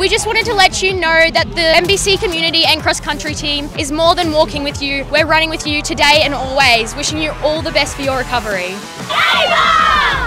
we just wanted to let you know that the MBC community and cross-country team is more than walking with you. We're running with you today and always, wishing you all the best for your recovery. Labour!